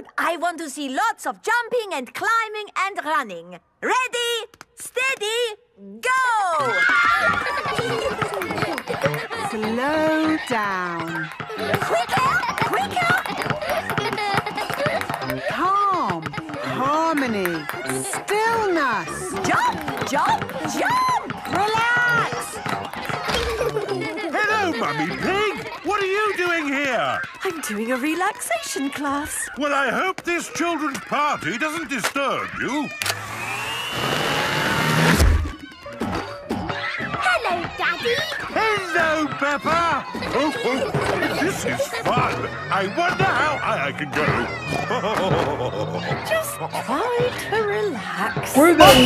Good. I want to see lots of jumping and climbing and running. Ready, steady, go! Slow down. Quicker, quicker! Calm. Harmony. Stillness. Jump, jump, jump! Relax. Hello, Mummy Pig! What are you doing here? I'm doing a relaxation class. Well, I hope this children's party doesn't disturb you. Hello, Daddy. Hello, Peppa! Oh, this is fun. I wonder how high I can go. Just try to relax. We're going